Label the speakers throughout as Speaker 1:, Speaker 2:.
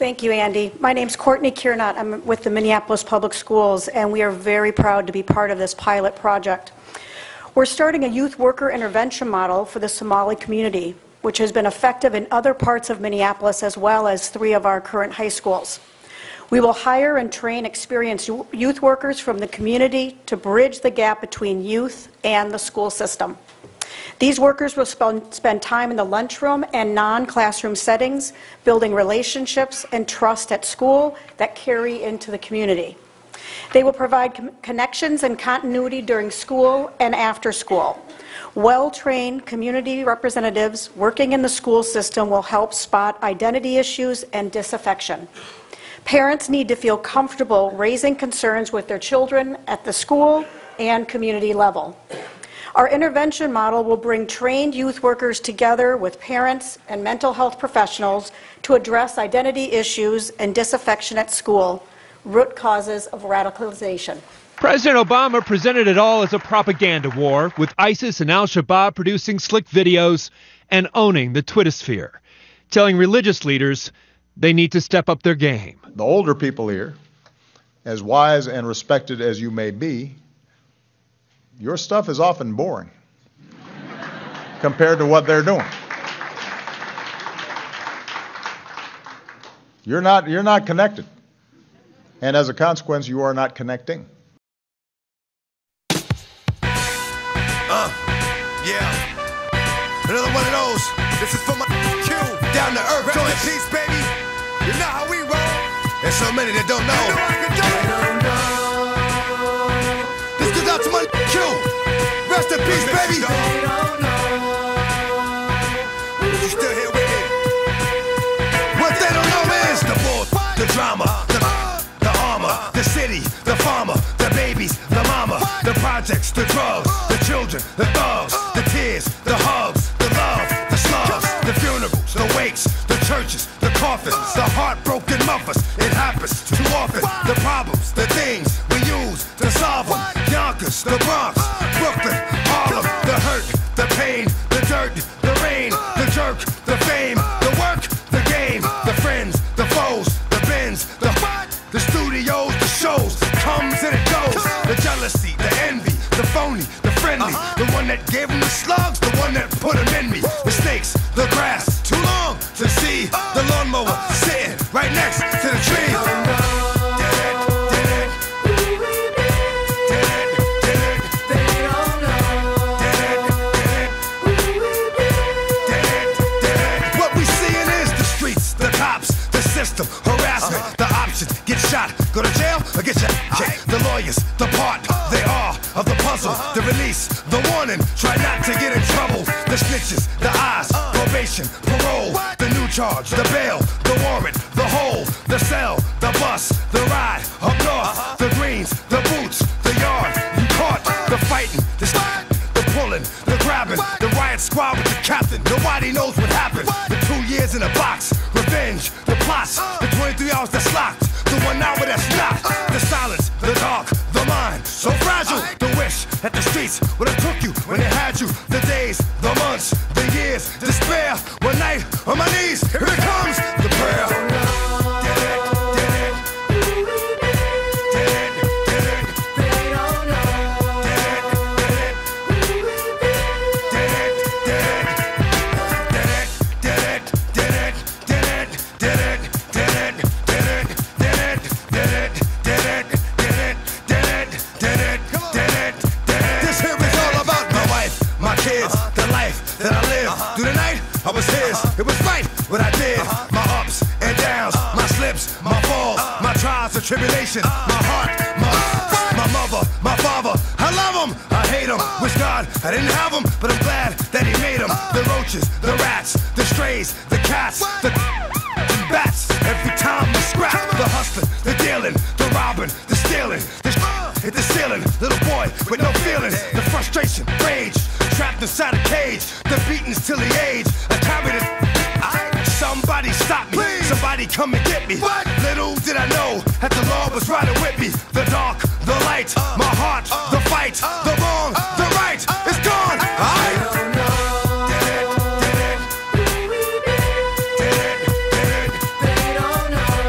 Speaker 1: Thank you, Andy. My name's Courtney Kiernot. I'm with the Minneapolis Public Schools, and we are very proud to be part of this pilot project. We're starting a youth worker intervention model for the Somali community, which has been effective in other parts of Minneapolis as well as 3 of our current high schools. We will hire and train experienced youth workers from the community to bridge the gap between youth and the school system. These workers will spend time in the lunchroom and non-classroom settings, building relationships and trust at school that carry into the community. They will provide connections and continuity during school and after school. Well-trained community representatives working in the school system will help spot identity issues and disaffection. Parents need to feel comfortable raising concerns with their children at the school and community level. Our intervention model will bring trained youth workers together with parents and mental health professionals to address identity issues and disaffection at school, root causes of radicalization.
Speaker 2: President Obama presented it all as a propaganda war, with ISIS and al-Shabaab producing slick videos and owning the Twittersphere, telling religious leaders they need to step up their game.
Speaker 3: The older people here, as wise and respected as you may be, your stuff is often boring compared to what they're doing. You're not connected. And as a consequence, you are not connecting.
Speaker 4: Yeah. Another one of those. This is for my Q. Down to earth. Join peace, baby. You know how we roll. There's so many that don't know. This goes out to my Q. Rest in peace, baby. You still here with me? What they don't know is the bull, the drama, the armor, the city, the farmer, the babies, the mama, the projects, the drugs, the children, the thugs, the tears, the hugs, the love, the slugs, the funerals, the wakes, the churches, the coffins, the heartbroken mothers. It happens too often. The problems, the things we use to solve them. Yonkers, the Bronx, Brooklyn, Harlem, the hurt, the pain, the dirt, the rain, the jerk, the fame, the work, the game, the friends, the foes, the bins, the studios, the shows, comes and it goes. The jealousy, the envy, the phony, the friendly, the one that gave them the slugs, the one that put them in me. The snakes, the grass, too long to see. The lawnmower sitting right next to the tree. What we seeing is the streets, the cops, the system, harassment, the options, get shot, go to jail, or get your kicked. The lawyers, the part, they are of the puzzle, the release, the warning, try not to get in trouble. The snitches, the eyes, probation, parole, the new charge, the bail, the warrant, the hole, the cell, the bus, the ride, up north, the greens, the boots, the yard, you caught, the fighting, the pulling, the grabbing, the riot squad with the captain, nobody knows what happened. The 2 years in a box, revenge, the plots, the 23 hours that's locked, the 1 hour that's not, the silence, the dark, the mind, so fragile, the wish that the streets would have took you when they had you, the days, the months, the years, despair, one night on my knees, here it comes, the prayer. I was his, it was right what I did. My ups and downs, my slips, my falls, my trials and tribulations, my heart, my mother, my father. I love him, I hate him. Wish God I didn't have him, but I'm glad that he made him. The roaches, the rats, the strays, the cats, the bats. Every time we scrap, the hustling, the dealing, the robbing, the stealing, hit the ceiling. Little boy with no feelings, the frustration, rage, trapped inside a cage, the beatings till the age. I carried it. Somebody stop me. Please. Somebody come and get me. What? Little did I know that the Lord was riding with me. The dark, the light, my heart, the fight, the wrong, the right, it's gone. I don't know. They don't know.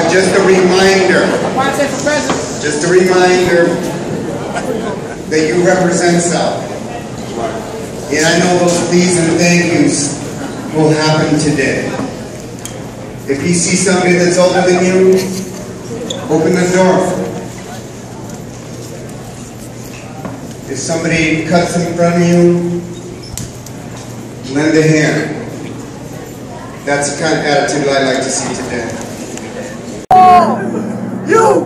Speaker 5: just a reminder. Just a reminder that you represent South. And I know those please and thank yous will happen today. If you see somebody that's older than you, open the door. If somebody cuts in front of you, lend a hand. That's the kind of attitude I like to see today. You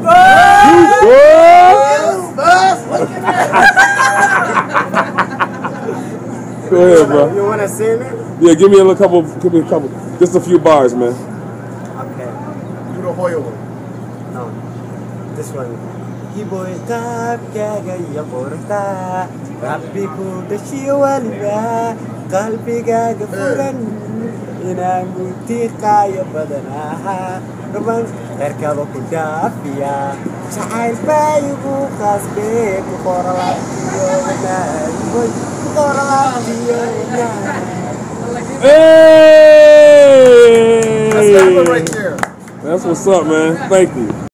Speaker 6: Go ahead, bro.
Speaker 7: You want to sing it?
Speaker 6: Yeah, give me a couple, just a few bars, man.
Speaker 7: Okay.
Speaker 3: Do the Hoya one.
Speaker 7: No. This one. Iboy tab kaga ya porta. Rabbi ku dashiwalba. Qalbiga gafuran. Ina muti kaya badana. Ruban erkaba ku dafiya. Sa'il bayu kasbe ku korala yona.
Speaker 6: Hey!
Speaker 3: That's that one right there.
Speaker 6: That's what's up, man. Thank you.